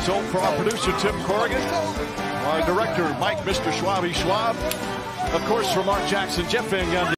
So for our producer, Tim Corrigan, our director, Mike, Mr. Schwabby Schwab, of course, from Mark Jackson, Jeff Van Gundy.